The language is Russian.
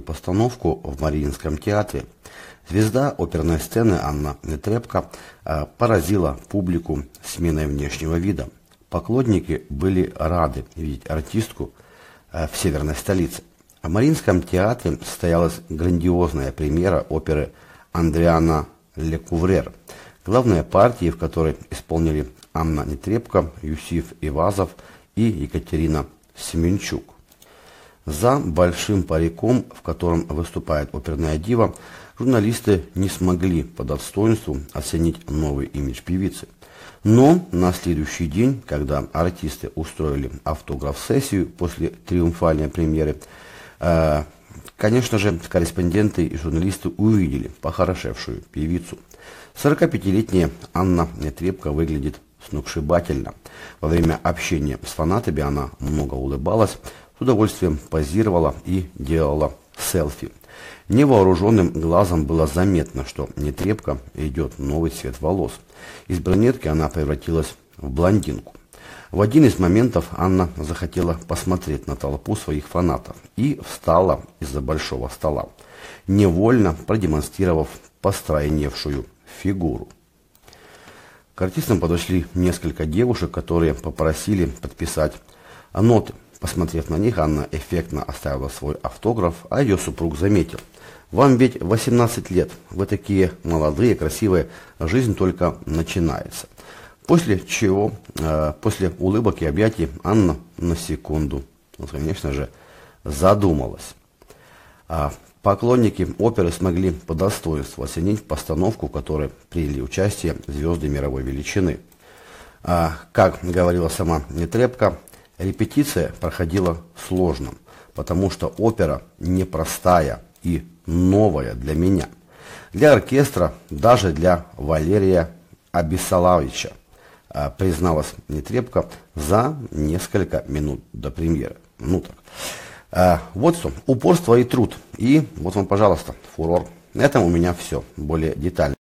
новую постановку в Мариинском театре. Звезда оперной сцены Анна Нетребко поразила публику сменой внешнего вида. Поклонники были рады видеть артистку в северной столице. В Мариинском театре состоялась грандиозная премьера оперы Андриана Лекуврер, главные партии в которой исполнили Анна Нетребко, Юсиф Ивазов и Екатерина Семенчук. За большим париком, в котором выступает оперная дива, журналисты не смогли по достоинству оценить новый имидж певицы. Но на следующий день, когда артисты устроили автограф-сессию после триумфальной премьеры, конечно же, корреспонденты и журналисты увидели похорошевшую певицу. 45-летняя Анна Нетребко выглядит сногсшибательно. Во время общения с фанатами она много улыбалась, с удовольствием позировала и делала селфи. Невооруженным глазом было заметно, что Нетребко идет новый цвет волос. Из брюнетки она превратилась в блондинку. В один из моментов Анна захотела посмотреть на толпу своих фанатов и встала из-за большого стола, невольно продемонстрировав постройневшую фигуру. К артистам подошли несколько девушек, которые попросили подписать ноты. Посмотрев на них, Анна эффектно оставила свой автограф, а ее супруг заметил: «Вам ведь 18 лет, вы такие молодые, красивые, жизнь только начинается». После чего, после улыбок и объятий, Анна на секунду, конечно же, задумалась. Поклонники оперы смогли по достоинству оценить постановку, в которой приняли участие звезды мировой величины. Как говорила сама Нетребко, репетиция проходила сложно, потому что опера непростая и новая для меня. Для оркестра, даже для Валерия Абисалавича, призналась Нетребко за несколько минут до премьеры. Вот что, упорство и труд. И вот вам, пожалуйста, фурор. На этом у меня все. Более детально.